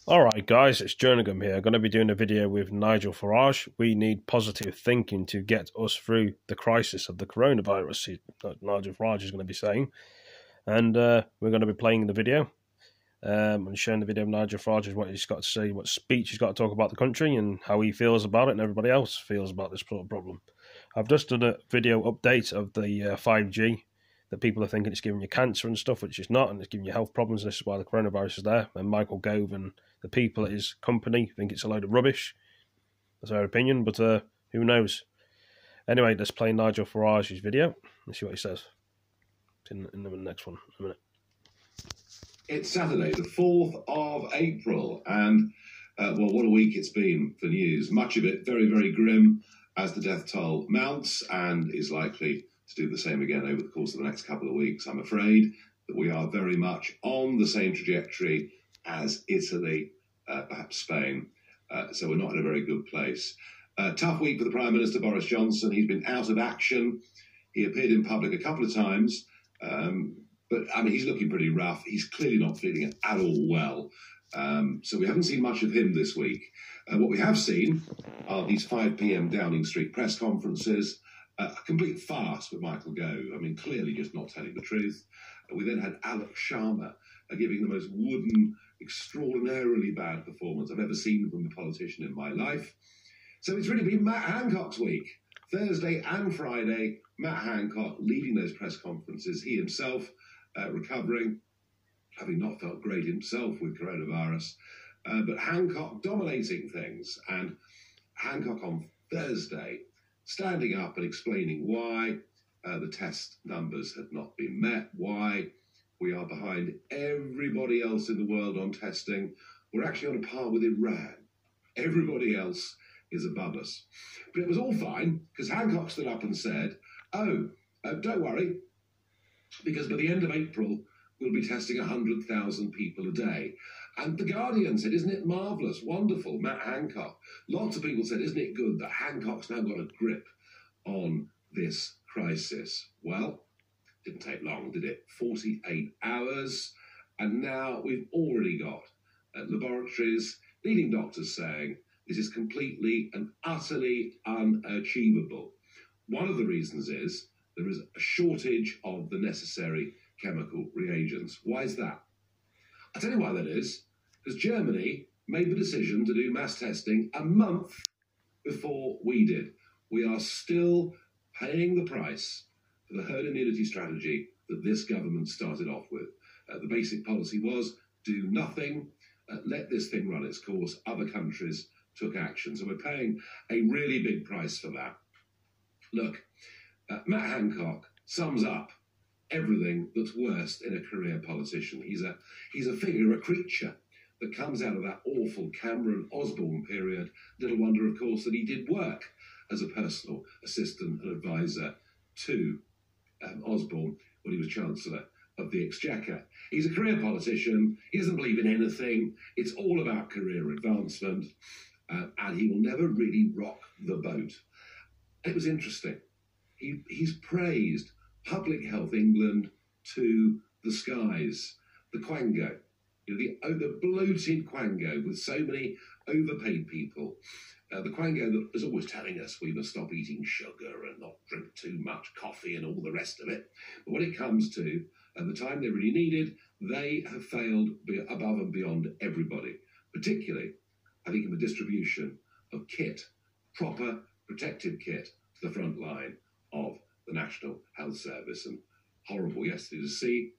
Alright guys, it's Jerningham here. I'm going to be doing a video with Nigel Farage. We need positive thinking to get us through the crisis of the coronavirus, Nigel Farage is going to be saying. And we're going to be playing the video and showing the video of Nigel Farage, what he's got to say, what speech he's got to talk about the country and how he feels about it and everybody else feels about this sort of problem. I've just done a video update of the 5G. That people are thinking it's giving you cancer and stuff, which it's not, and it's giving you health problems, and this is why the coronavirus is there. And Michael Gove and the people at his company think it's a load of rubbish. That's their opinion, but who knows? Anyway, let's play Nigel Farage's video and see what he says. In the next one, in a minute. It's Saturday, the 4th of April, and, well, what a week it's been for news. Much of it very, very grim as the death toll mounts and is likely to do the same again over the course of the next couple of weeks. I'm afraid that we are very much on the same trajectory as Italy, perhaps Spain, so we're not in a very good place. Tough week for the Prime Minister Boris Johnson. He's been out of action. He appeared in public a couple of times, but I mean, he's looking pretty rough. He's clearly not feeling it at all well. So we haven't seen much of him this week. What we have seen are these 5 p.m. Downing Street press conferences, a complete farce with Michael Gove. I mean, clearly just not telling the truth. We then had Alok Sharma giving the most wooden, extraordinarily bad performance I've ever seen from a politician in my life. So it's really been Matt Hancock's week. Thursday and Friday, Matt Hancock leading those press conferences. He himself recovering, having not felt great himself with coronavirus. But Hancock dominating things. And Hancock on Thursday standing up and explaining why the test numbers had not been met, why we are behind everybody else in the world on testing. We're actually on a par with Iran. Everybody else is above us. But it was all fine, because Hancock stood up and said, don't worry, because by the end of April, we'll be testing 100,000 people a day. And The Guardian said, isn't it marvellous, wonderful, Matt Hancock. Lots of people said, isn't it good that Hancock's now got a grip on this crisis? Well, didn't take long, did it? 48 hours, and now we've already got laboratories, leading doctors saying this is completely and utterly unachievable. One of the reasons is there is a shortage of the necessary chemical reagents. Why is that? I'll tell you why that is. Because Germany made the decision to do mass testing a month before we did. We are still paying the price for the herd immunity strategy that this government started off with. The basic policy was do nothing, let this thing run its course. Other countries took action. So we're paying a really big price for that. Look, Matt Hancock sums up everything that's worst in a career politician. He's a figure, a creature that comes out of that awful Cameron Osborne period. Little wonder, of course, that he did work as a personal assistant and advisor to Osborne when he was Chancellor of the Exchequer. He's a career politician. He doesn't believe in anything. It's all about career advancement, and he will never really rock the boat. It was interesting. He's praised Public Health England to the skies. The Quango, the bloated Quango with so many overpaid people. The Quango that is always telling us we must stop eating sugar and not drink too much coffee and all the rest of it. But when it comes to the time they really needed, they have failed above and beyond everybody, particularly, I think, in the distribution of kit, proper protective kit to the front line of the National Health Service. And horrible yesterday to see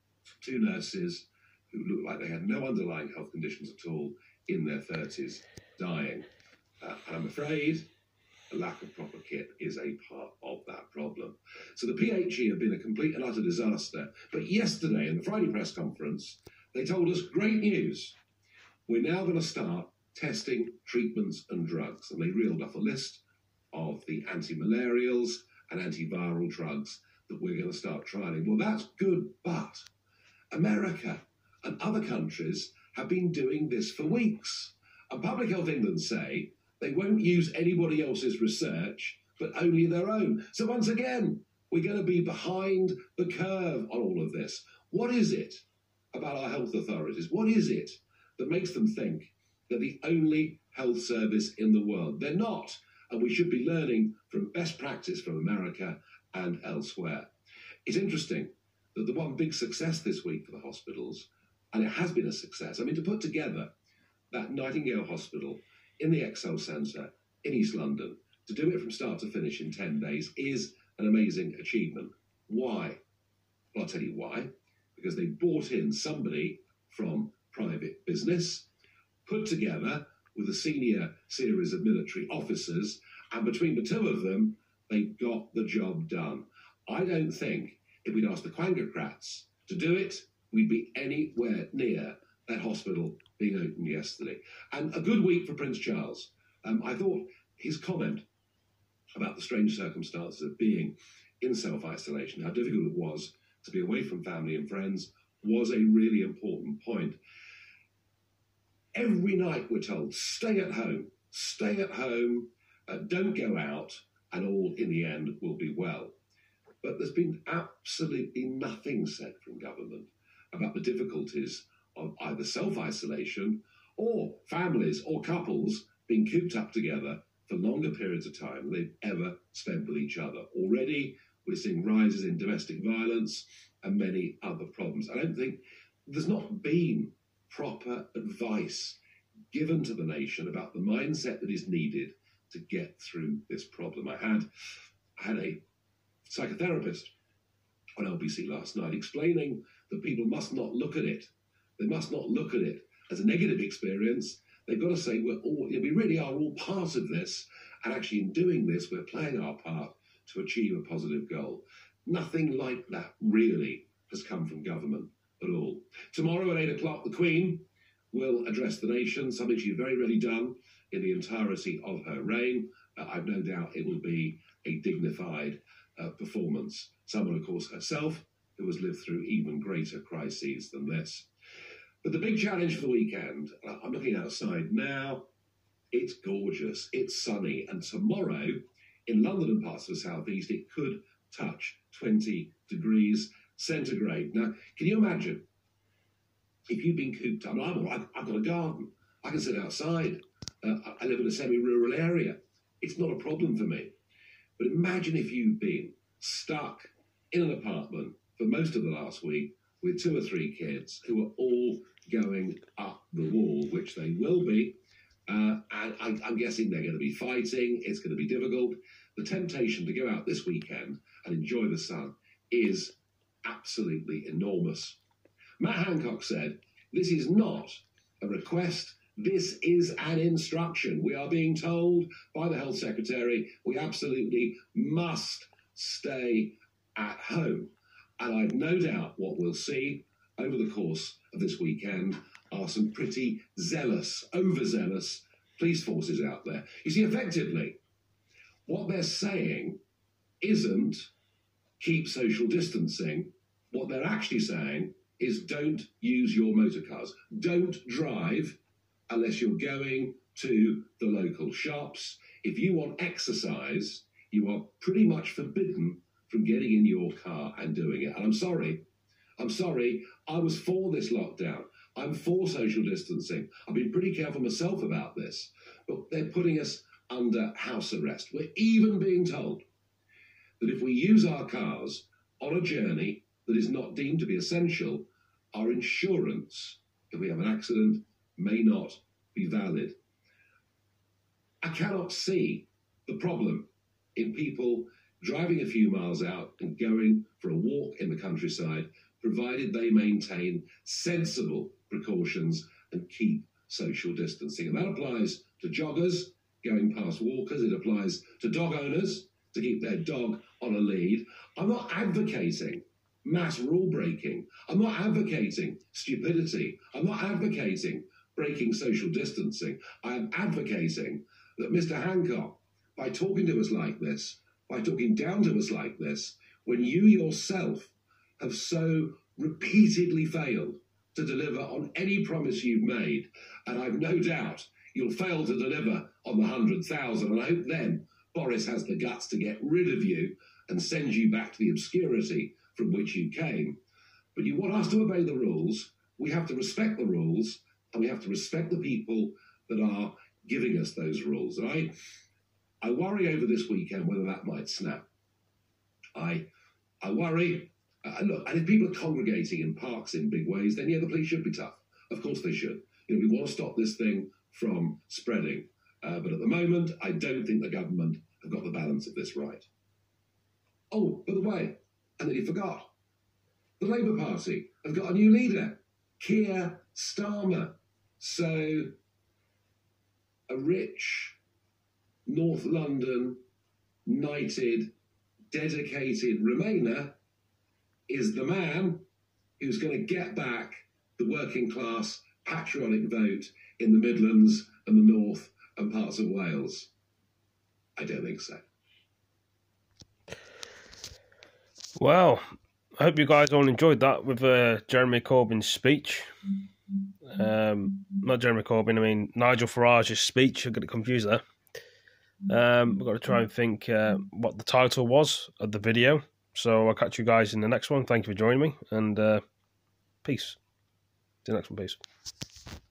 2 nurses who looked like they had no underlying health conditions at all in their 30s dying. And I'm afraid the lack of proper kit is a part of that problem. So the PHE have been a complete and utter disaster. But yesterday in the Friday press conference, they told us great news. We're now going to start testing treatments and drugs. And they reeled off a list of the anti-malarials and antiviral drugs that we're going to start trialling. Well, that's good, but America and other countries have been doing this for weeks. And Public Health England say they won't use anybody else's research, but only their own. So once again, we're going to be behind the curve on all of this. What is it about our health authorities? What is it that makes them think they're the only health service in the world. They're not, and we should be learning from best practice from America and elsewhere. It's interesting that the one big success this week for the hospitals, and it has been a success, I mean, to put together that Nightingale Hospital in the Excel Centre in East London, to do it from start to finish in 10 days is an amazing achievement. Why? Well, I'll tell you why. Because they brought in somebody from private business, put together with a senior series of military officers, and between the two of them, they got the job done. I don't think if we'd asked the Quangocrats to do it, we'd be anywhere near that hospital being opened yesterday. And a good week for Prince Charles. I thought his comment about the strange circumstances of being in self-isolation, how difficult it was to be away from family and friends, was a really important point. Every night we're told, stay at home, don't go out, and all in the end will be well. But there's been absolutely nothing said from government about the difficulties of either self-isolation or families or couples being cooped up together for longer periods of time than they've ever spent with each other. Already, we're seeing rises in domestic violence and many other problems. I don't think there's not been proper advice given to the nation about the mindset that is needed to get through this problem. I had a psychotherapist on LBC last night explaining that people must not look at it. They must not look at it as a negative experience. They've got to say we really are all part of this, and actually in doing this, we're playing our part to achieve a positive goal. Nothing like that really has come from government at all. Tomorrow at 8 o'clock, the Queen will address the nation, something she's very rarely done in the entirety of her reign. I've no doubt it will be a dignified performance. Someone, of course, herself, who has lived through even greater crises than this. But the big challenge for the weekend, I'm looking outside now, it's gorgeous, it's sunny, and tomorrow in London and parts of the southeast, it could touch 20 degrees centigrade. Now, can you imagine if you've been cooped up? I've got a garden, I can sit outside, I live in a semi-rural area, it's not a problem for me. But imagine if you've been stuck in an apartment for most of the last week with 2 or 3 kids who are all going up the wall, which they will be, and I'm guessing they're going to be fighting, it's going to be difficult. The temptation to go out this weekend and enjoy the sun is absolutely enormous. Matt Hancock said, this is not a request, this is an instruction. We are being told by the Health Secretary we absolutely must stay at home. And I've no doubt what we'll see over the course of this weekend are some pretty zealous, overzealous police forces out there. You see, effectively, what they're saying isn't keep social distancing. What they're actually saying is don't use your motor cars. Don't drive unless you're going to the local shops. If you want exercise, you are pretty much forbidden from getting in your car and doing it. And I'm sorry, I was for this lockdown. I'm for social distancing. I've been pretty careful myself about this, but they're putting us under house arrest. We're even being told that if we use our cars on a journey that is not deemed to be essential, our insurance, if we have an accident, may not be valid. I cannot see the problem in people driving a few miles out and going for a walk in the countryside, provided they maintain sensible precautions and keep social distancing. And that applies to joggers going past walkers. It applies to dog owners to keep their dog on a lead. I'm not advocating mass rule breaking. I'm not advocating stupidity. I'm not advocating breaking social distancing. I am advocating that Mr. Hancock, by talking to us like this, by talking down to us like this, when you yourself have so repeatedly failed to deliver on any promise you've made, and I've no doubt you'll fail to deliver on the 100,000, and I hope then Boris has the guts to get rid of you and send you back to the obscurity from which you came. But you want us to obey the rules, we have to respect the rules, and we have to respect the people that are giving us those rules. And I worry over this weekend whether that might snap. I worry. Look, and if people are congregating in parks in big ways, then yeah, the police should be tough. Of course they should. We want to stop this thing from spreading. But at the moment, I don't think the government have got the balance of this right. Oh, by the way, and then you forgot, the Labour Party have got a new leader, Keir Starmer. So a rich, North London, knighted, dedicated Remainer is the man who's going to get back the working class patriotic vote in the Midlands and the North and parts of Wales. I don't think so. Well, I hope you guys all enjoyed that with Jeremy Corbyn's speech. Not Jeremy Corbyn, I mean Nigel Farage's speech. I got it confused there. We've got to try and think what the title was of the video. So I'll catch you guys in the next one. Thank you for joining me, and peace. See you next one, peace.